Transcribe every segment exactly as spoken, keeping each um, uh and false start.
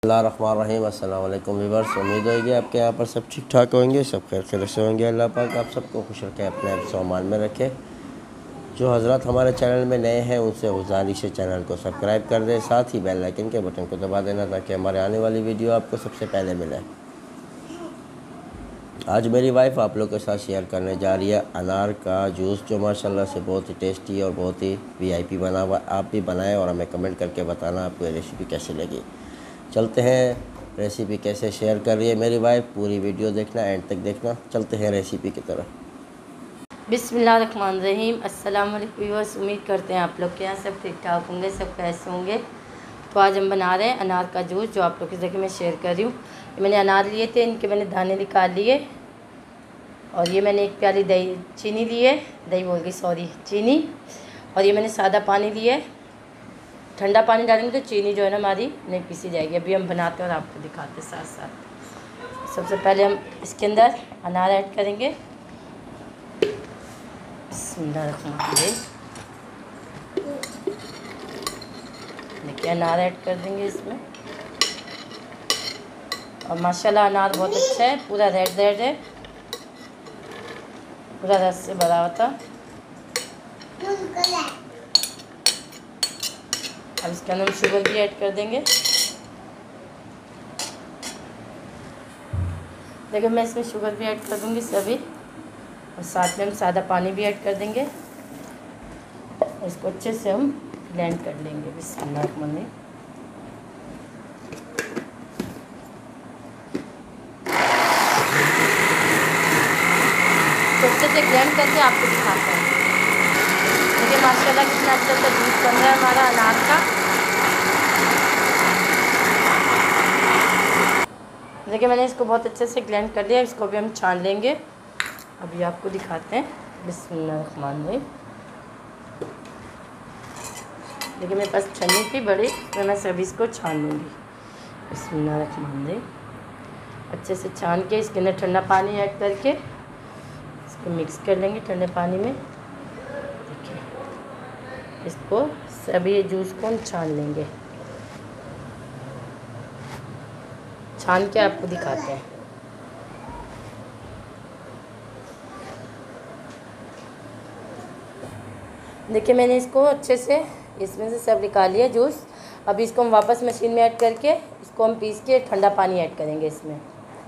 बिस्मिल्लाहिर्रहमानिर्रहीम। अस्सलाम वालेकुम व्यूअर्स, उम्मीद होगी आपके यहाँ पर सब ठीक ठाक होंगे, सब खैर खैर से होंगे। अल्लाह पाक आप सबको खुश रखे, अपने आप सामान में रखे। जो हज़रात हमारे चैनल में नए हैं उनसे गुजारिश है चैनल को सब्सक्राइब कर दें, साथ ही बेल आइकन के बटन को दबा देना ताकि हमारे आने वाली वीडियो आपको सबसे पहले मिले। आज मेरी वाइफ आप लोग के साथ शेयर करने जा रही है अनार का जूस, जो माशाल्लाह से बहुत ही टेस्टी और बहुत ही वीआईपी बना हुआ। आप भी बनाएं और हमें कमेंट करके बताना आपको ये रेसिपी कैसी लगी। चलते हैं रेसिपी कैसे शेयर कर रही है मेरी वाइफ, पूरी वीडियो देखना, एंड तक देखना। चलते हैं रेसिपी की तरफ। बिस्मिल्लाहिर्रहमानिर्रहीम। अस्सलाम वालेकुम व्यूअर्स, उम्मीद करते हैं आप लोग के यहाँ सब ठीक ठाक होंगे, सब कैसे होंगे। तो आज हम बना रहे हैं अनार का जूस, जो आप लोग की जगह मैं शेयर कर रही हूँ। मैंने अनार लिए थे, इनके मैंने दाने निकाल लिए, और ये मैंने एक प्याली दही चीनी ली है, दही बोल गई सॉरी चीनी, और ये मैंने सादा पानी लिया है। ठंडा पानी डालेंगे तो चीनी जो है ना हमारी नहीं पीसी जाएगी। अभी हम बनाते हैं और आपको दिखाते हैं साथ साथ। सबसे पहले हम इसके अंदर अनार ऐड करेंगे। देखिए अनार ऐड कर देंगे इसमें, और माशाल्लाह अनार बहुत अच्छा है, पूरा रेड रेड है, पूरा रस से भरा हुआ था। अब इसके अंदर हम शुगर भी ऐड कर देंगे। देखिए मैं इसमें शुगर भी ऐड कर दूंगी सभी, और साथ में हम सादा पानी भी ऐड कर देंगे। इसको अच्छे से हम ब्लेंड कर लेंगे। बिस्मिल्लाहिर्रहमानिर्रहीम। तो अच्छे से ब्लेंड करके आपको दिखाते हैं। देखिए माशाल्लाह कितना अच्छा सा जूस बन रहा है हमारा अनार का। देखिए मैंने इसको बहुत अच्छे से ब्लेंड कर लिया, इसको भी हम छान लेंगे। अभी आपको दिखाते हैं। बिस्मिल्लाहिर्रहमानिर्रहीम। देखिए मेरे पास छन्नी थी बड़ी, तो मैं सभी इसको छान लूँगी। बिस्मिल्लाहिर्रहमानिर्रहीम। अच्छे से छान के इसके अंदर ठंडा पानी ऐड करके इसको मिक्स कर लेंगे ठंडे पानी में। देखिए इसको सभी जूस को हम छान लेंगे, छान के आपको दिखाते हैं। देखिए मैंने इसको अच्छे से इसमें से सब निकाल लिया जूस। अब इसको हम वापस मशीन में ऐड करके इसको हम पीस के ठंडा पानी ऐड करेंगे इसमें।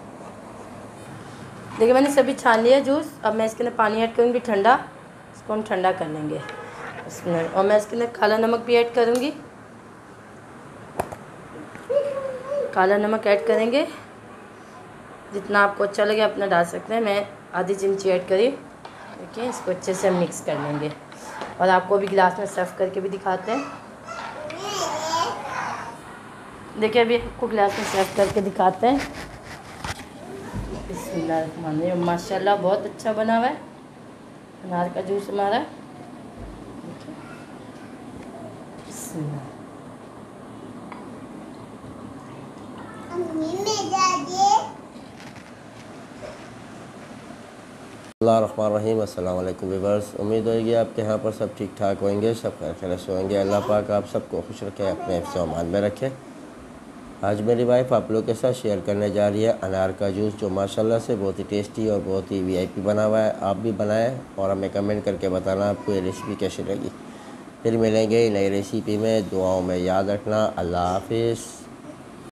देखिए मैंने सभी छान लिया जूस। अब मैं इसके अंदर पानी ऐड करूँगी ठंडा, इसको हम ठंडा कर लेंगे इसमें। और मैं इसके अंदर काला नमक भी ऐड करूँगी, काला नमक ऐड करेंगे। जितना आपको अच्छा लगे अपना डाल सकते हैं। मैं आधी चमची ऐड करी। देखिए इसको अच्छे से हम मिक्स कर लेंगे, और आपको भी गिलास में सर्व करके भी दिखाते हैं। देखिए अभी आपको गिलास में सर्व करके दिखाते हैं। बिस्मिल्लाहिर्रहमानिर्रहीम। माशाल्लाह बहुत अच्छा बना हुआ है अनार का जूस हमारा। बिस्मिल्लाहिर्रहमानिर्रहीम। अस्सलाम वालेकुम व्यूअर्स, उम्मीद होगी आपके यहाँ पर सब ठीक ठाक होंगे, सब खैर खैर से होंगे। अल्लाह पाक आप सबको खुश रखे, अपने हिफ्ज़ व अमान में रखे। आज मेरी वाइफ आप लोगों के साथ शेयर करने जा रही है अनार का जूस, जो माशाल्लाह से बहुत ही टेस्टी और बहुत ही वीआईपी बना हुआ है। आप भी बनाएं और हमें कमेंट करके बताना आपको ये रेसिपी कैसी लगी। फिर मिलेंगे नई रेसिपी में, दुआओं में याद रखना। अल्लाह हाफिज़।